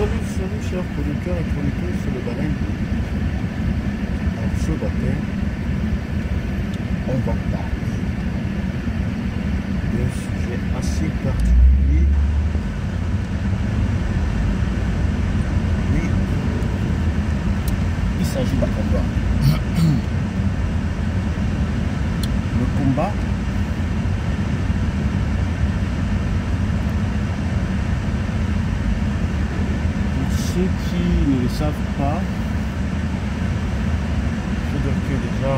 Salut chers producteurs et productrices, c'est le Bahreïn. Alors ce matin, on va parler d'un sujet assez particulier. Oui, il s'agit d'un combat. Le combat ceux qui ne le savent pas, je veux dire que déjà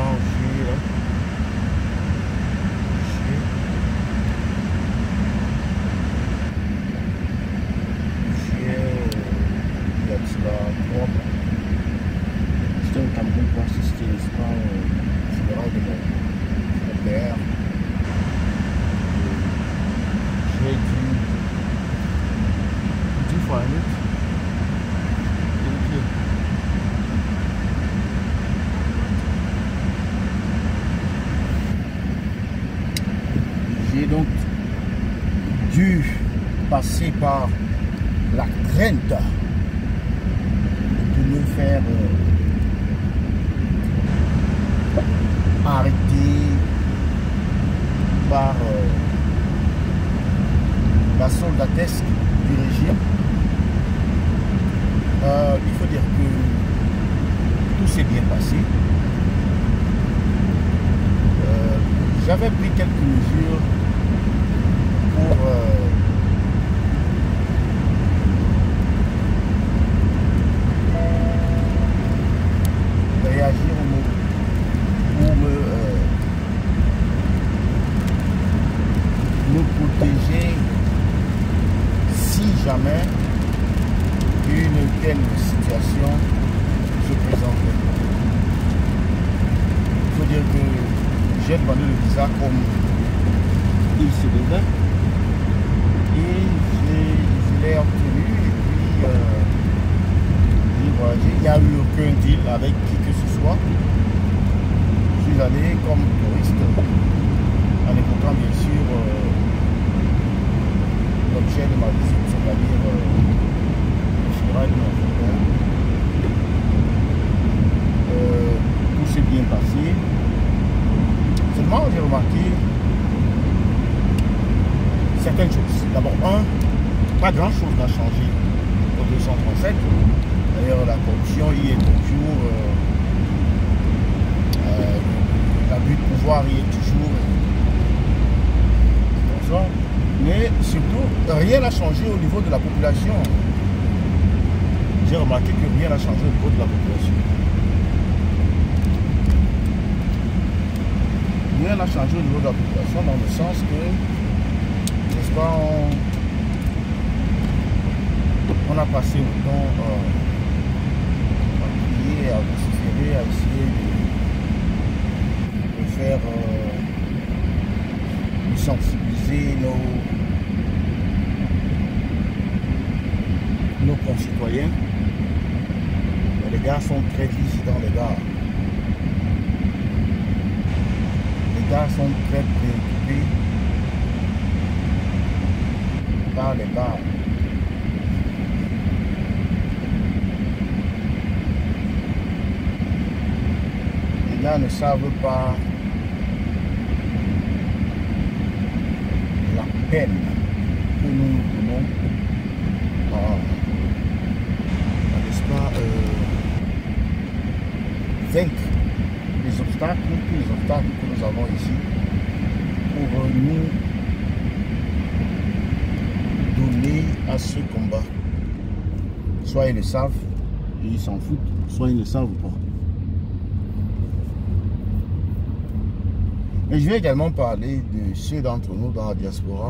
il y a de cela 3 mois. J'étais au Cameroun pour assister, n'est-ce pas, au funérail de mon père. J'ai dû fois un autre. J'ai donc dû passer par la crainte de me faire arrêter par la soldatesque du régime. Il faut dire que tout s'est bien passé. J'avais pris quelques mesures pour réagir au mot, pour me protéger si jamais une telle situation se présentait. Il faut dire que j'ai demandé le visa comme il se devait et je l'ai obtenu et puis j'ai voyagé. Il n'y a eu aucun deal avec qui que ce soit. Je suis allé comme touriste en écoutant bien sûr l'objet de ma visite, c'est-à-dire le funérail de mon frère. Tout s'est bien passé. Seulement, j'ai remarqué certaines choses. D'abord, pas grand chose n'a changé au 237. D'ailleurs, la corruption y est toujours, l'abus de pouvoir y est toujours comme ça. Mais surtout, rien n'a changé au niveau de la population. J'ai remarqué que rien n'a changé au niveau de la population. Rien n'a changé au niveau de la population dans le sens que, n'est-ce pas, on a passé le temps à prier, à vociférer, à essayer de faire, de sensibiliser nos concitoyens. Mais les gars sont très dissidents, les gars. Les gars sont très préoccupés par les bars. Les gars ne savent pas la peine que nous nous donnons n'est-ce pas, vaincre les obstacles, tous les obstacles que nous avons ici, pour nous donner à ce combat. Soit ils le savent et ils s'en foutent, soit ils ne savent pas. Et je vais également parler de ceux d'entre nous dans la diaspora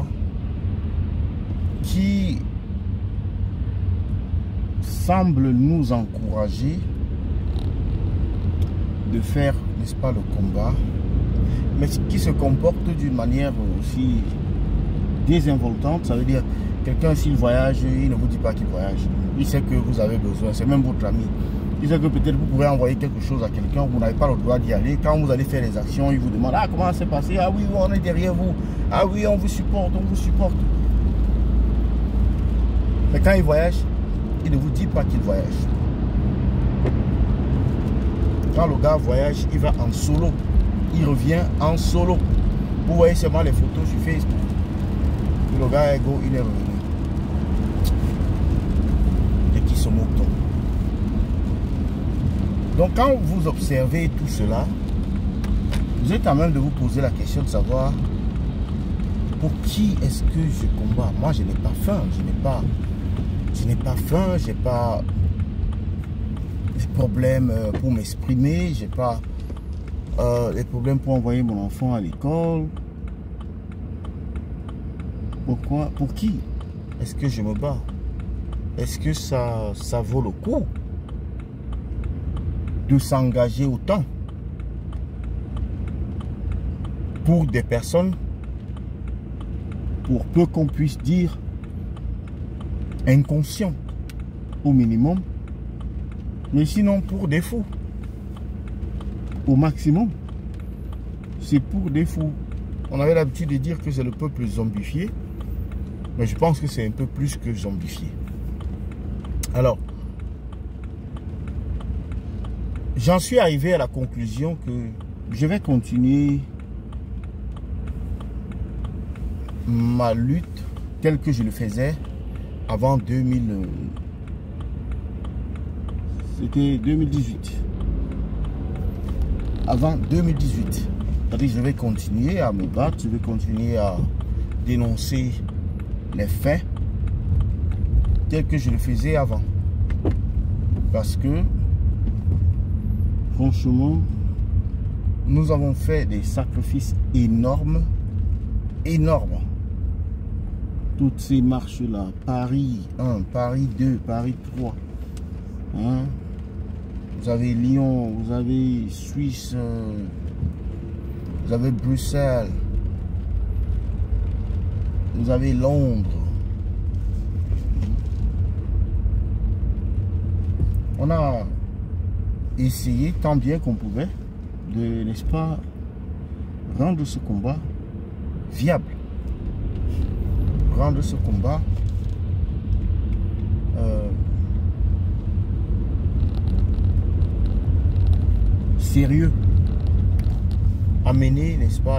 qui semblent nous encourager de faire, n'est-ce pas, le combat, mais qui se comportent d'une manière aussi désinvoltante. Ça veut dire, quelqu'un s'il voyage, il ne vous dit pas qu'il voyage. Il sait que vous avez besoin, c'est même votre ami. Il sait que peut-être vous pouvez envoyer quelque chose à quelqu'un, vous n'avez pas le droit d'y aller. Quand vous allez faire les actions, il vous demande, ah, comment ça s'est passé? Ah oui, on est derrière vous. Ah oui, on vous supporte, on vous supporte. Mais quand il voyage, il ne vous dit pas qu'il voyage. Quand le gars voyage, il va en solo. Il revient en solo. Vous voyez seulement les photos sur Facebook. Et le gars, il est revenu. Et qui se moque donc. Donc quand vous observez tout cela, vous êtes à même de vous poser la question de savoir pour qui est-ce que je combats. Moi, je n'ai pas faim. Je n'ai pas faim. J'ai pas des problèmes pour m'exprimer. J'ai pas des problèmes pour envoyer mon enfant à l'école. Pourquoi? Pour qui est-ce que je me bats? Est-ce que ça vaut le coup de s'engager autant pour des personnes, pour peu qu'on puisse dire inconscient au minimum, mais sinon pour des fous au maximum? C'est pour des fous. On avait l'habitude de dire que c'est le peuple zombifié, mais je pense que c'est un peu plus que zombifié. Alors, j'en suis arrivé à la conclusion que je vais continuer ma lutte telle que je le faisais avant 2000. C'était 2018. Avant 2018. C'est-à-dire que je vais continuer à me battre, je vais continuer à dénoncer les faits tels que je le faisais avant. Parce que franchement, nous avons fait des sacrifices énormes, énormes. Toutes ces marches-là, Paris 1, Paris 2, Paris 3. Hein? Vous avez Lyon, vous avez Suisse, vous avez Bruxelles, vous avez Londres. On a essayé tant bien qu'on pouvait de, n'est-ce pas, rendre ce combat viable. Rendre ce combat sérieux. Amener, n'est-ce pas,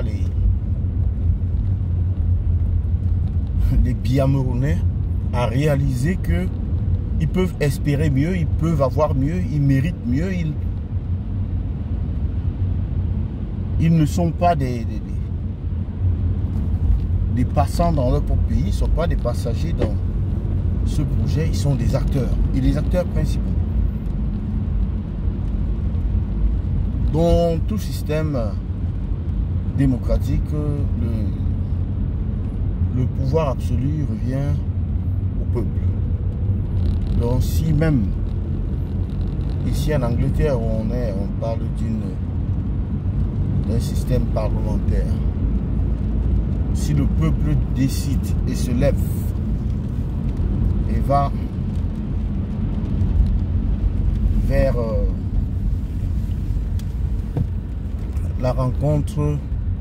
les Biamerounais à réaliser que ils peuvent espérer mieux, ils peuvent avoir mieux, ils méritent mieux, ils ne sont pas des passants dans leur propre pays, ils ne sont pas des passagers dans ce projet, ils sont des acteurs, et les acteurs principaux. Dans tout système démocratique, le pouvoir absolu revient au peuple. Donc si même ici en Angleterre où on parle d'un système parlementaire, si le peuple décide et se lève et va vers la rencontre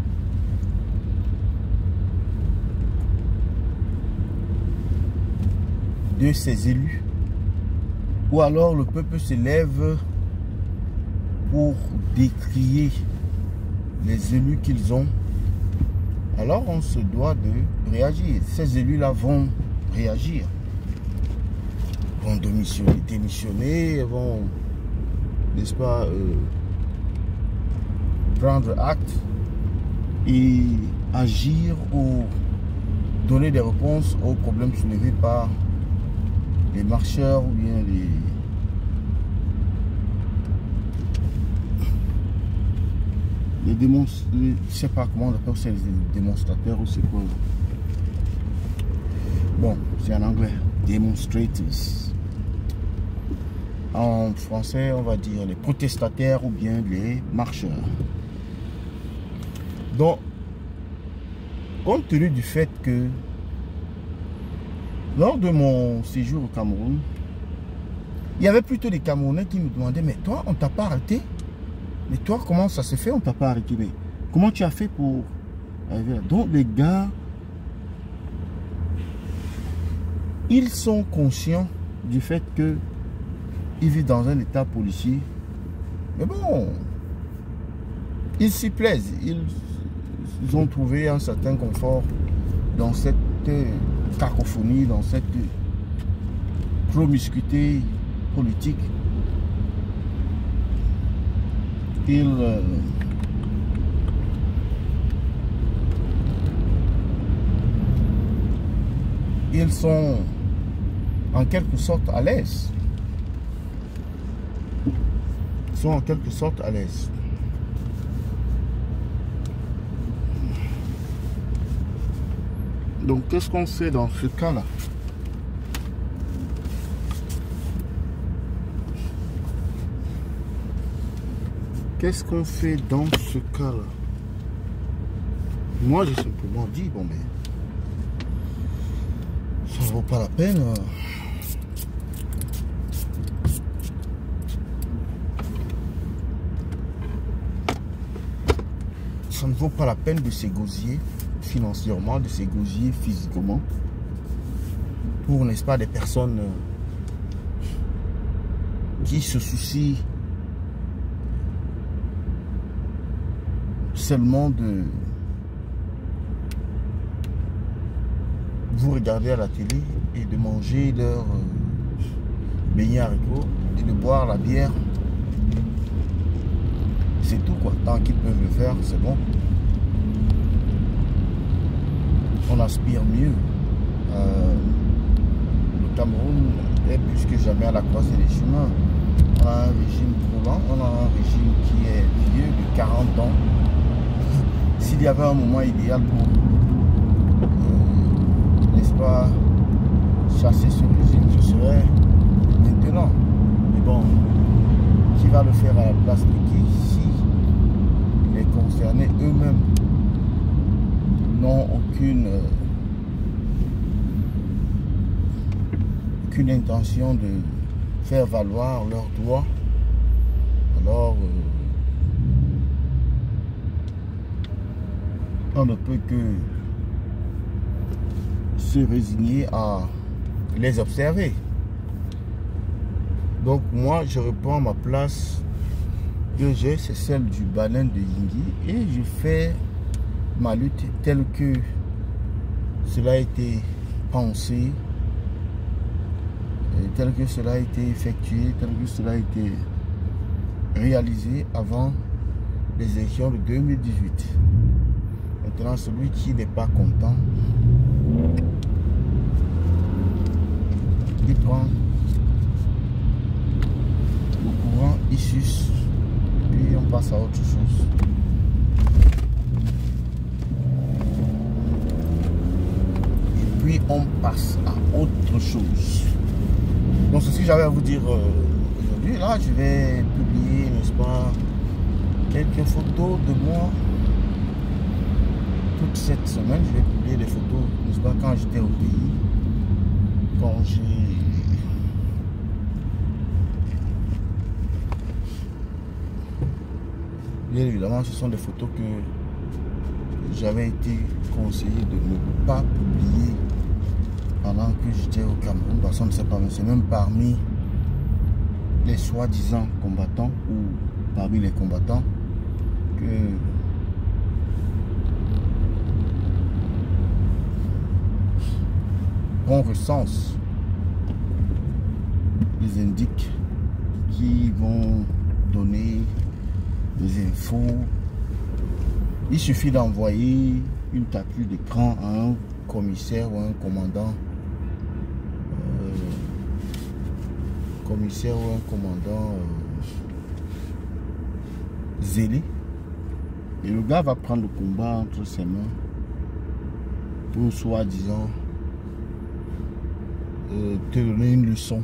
de ses élus, ou alors le peuple se lève pour décrier les élus qu'ils ont, alors on se doit de réagir. Ces élus-là vont réagir, vont démissionner, vont, n'est-ce pas, prendre acte et agir ou donner des réponses aux problèmes soulevés par les marcheurs ou bien les démonstrateurs, je ne sais pas comment on appelle ça, les démonstrateurs ou c'est quoi. Bon, c'est en anglais, demonstrators. En français, on va dire les protestataires ou bien les marcheurs. Donc, compte tenu du fait que lors de mon séjour au Cameroun, il y avait plutôt des Camerounais qui me demandaient, mais toi, on t'a pas arrêté? Mais toi, comment ça se fait, on t'a pas arrêté? Mais comment tu as fait pour arriver là? Donc, les gars, ils sont conscients du fait que ils vivent dans un état policier. Mais bon, ils s'y plaisent. Ils ont trouvé un certain confort dans cette cacophonie, dans cette promiscuité politique. Ils sont en quelque sorte à l'aise. Ils sont en quelque sorte à l'aise. Donc, qu'est-ce qu'on fait dans ce cas-là? Qu'est-ce qu'on fait dans ce cas-là? Moi, j'ai simplement dit, bon, mais ça ne vaut pas la peine. Ça ne vaut pas la peine de s'égosier financièrement, de s'égosier physiquement pour, n'est-ce pas, des personnes qui se soucient seulement de vous regarder à la télé et de manger leur beignet haricots et de boire la bière. C'est tout, quoi. Tant qu'ils peuvent le faire, c'est bon. On aspire mieux. Le Cameroun est plus que jamais à la croisée des chemins. On a un régime trop lent, on a un régime qui est vieux de 40 ans. S'il y avait un moment idéal pour, n'est-ce pas, chasser ce régime, ce serait maintenant. Mais bon, qui va le faire à la place de qui? Si les concernés eux-mêmes n'ont aucune intention de faire valoir leurs droits, alors on ne peut que se résigner à les observer. Donc moi, je reprends ma place que j'ai, c'est celle du Banin de Yingui, et je fais ma lutte telle que cela a été pensé, tel que cela a été effectué, tel que cela a été réalisé avant les élections de 2018. Maintenant, celui qui n'est pas content, il prend le courant, il suce, et puis on passe à autre chose. Et puis on passe à autre chose. Donc c'est ce que j'avais à vous dire aujourd'hui. Là, je vais publier, n'est-ce pas, quelques photos de moi. Toute cette semaine, je vais publier des photos, n'est-ce pas, quand j'étais au pays, quand j'ai... Bien évidemment, ce sont des photos que j'avais été conseillé de ne pas publier pendant que j'étais au Cameroun. Personne ne sait pas, mais c'est même parmi les soi-disant combattants ou parmi les combattants que on recense les indices qui vont donner des infos. Il suffit d'envoyer une capture d'écran à un commissaire ou un commandant zélé, et le gars va prendre le combat entre ses mains pour soi-disant te donner une leçon.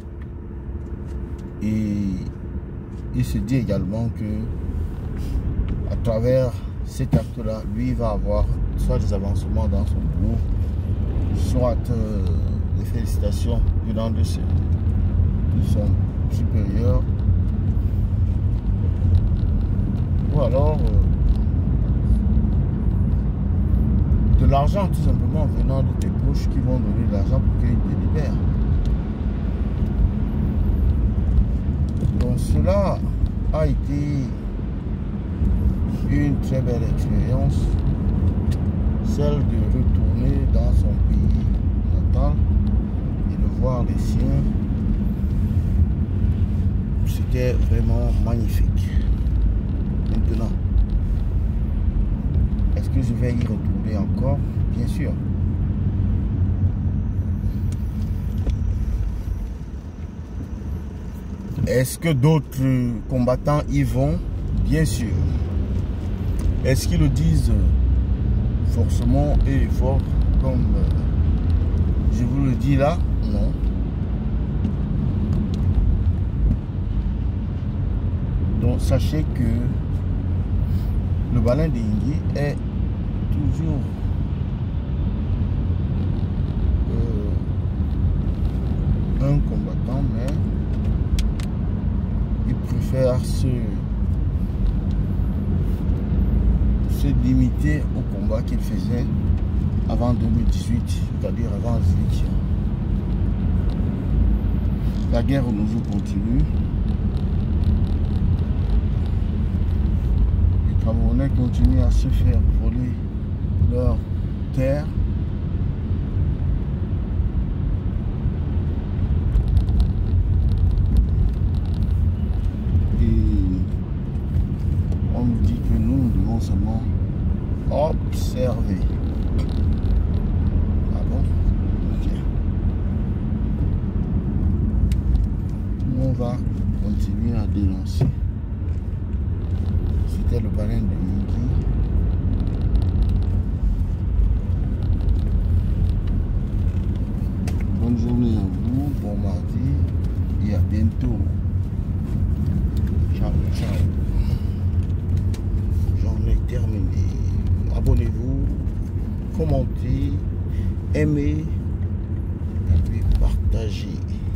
Et il se dit également que à travers cet acte là, lui va avoir soit des avancements dans son boulot, soit des félicitations venant de son supérieur, ou alors de l'argent tout simplement venant de tes proches qui vont donner de l'argent pour qu'ils te libèrent. Cela a été une très belle expérience, celle de retourner dans son pays natal et de voir les siens. C'était vraiment magnifique. Maintenant, est-ce que je vais y retourner encore? Bien sûr. Est-ce que d'autres combattants y vont? Bien sûr. Est-ce qu'ils le disent forcément et fort comme je vous le dis là? Non. Donc sachez que le balein d'Ingui est toujours un combattant, mais il préfère se limiter au combat qu'il faisait avant 2018, c'est-à-dire avant Zwick. La guerre au nouveau continue. Les Camerounais continuent à se faire voler leur terre. On nous dit que nous devons seulement observer. Ah bon? Ok. Nous, on va continuer à dénoncer. C'était le balein de Ingui. Bonne journée à vous, bon mardi et à bientôt. Ciao, ciao. J'en ai terminé. Abonnez-vous, commentez, aimez et puis partagez.